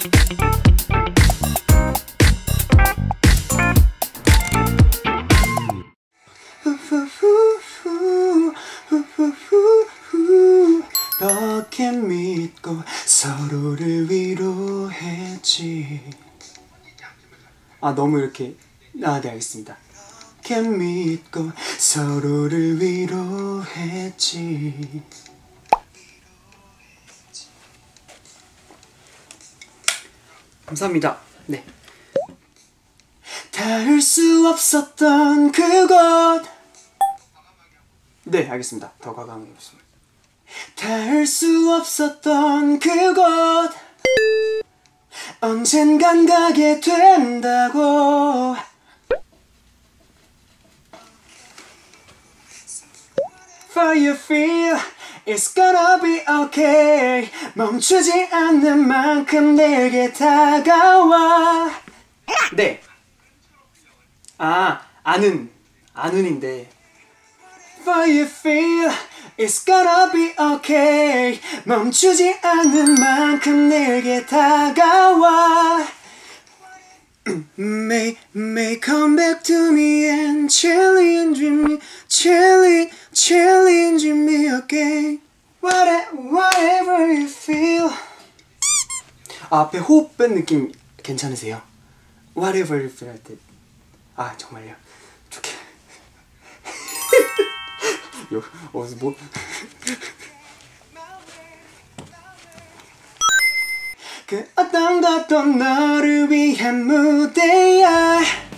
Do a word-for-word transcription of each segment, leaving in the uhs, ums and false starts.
이렇게 믿고 서로를 위로했지. 아 너무 이렇게 아 네 알겠습니다. 이렇게 믿고 서로를 위로했지. 감사합니다. 네. 닿을 수 없었던 그곳. 네 알겠습니다. 더 과감하겠습니다. 닿을 수 없었던 그곳 언젠간 가게 된다고. For you feel it's gonna be okay. 멈추지 않는 만큼 내게 다가와. 네. 아 아는 아는인데. For you feel it's gonna be okay. 멈추지 않는 만큼 내게 다가와. May, may come back to me and challenge me, challenge, challenge me again. Whatever, whatever you feel. 아, 앞에 호흡 뺀 느낌 괜찮으세요? Whatever you feel 할 때. 아 정말요? 좋게. 요, 어, 뭐. 그 어떤 것도 너를 위한 무대야.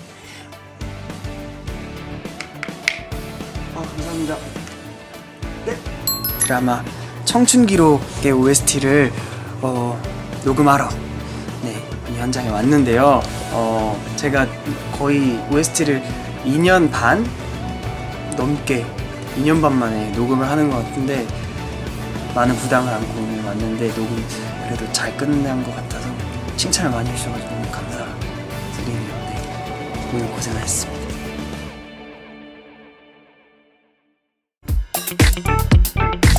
아 감사합니다. 네. 드라마 청춘기록의 오에스티를 어, 녹음하러 네, 이 현장에 왔는데요. 어, 제가 거의 오에스티를 이 년 반 넘게 이 년 반 만에 녹음을 하는 것 같은데 많은 부담을 안고 오늘 왔는데 녹음 그래도 잘 끝난 것 같아서 칭찬을 많이 해주셔가지고 너무 감사드리네요. 네, 오늘 고생하셨습니다.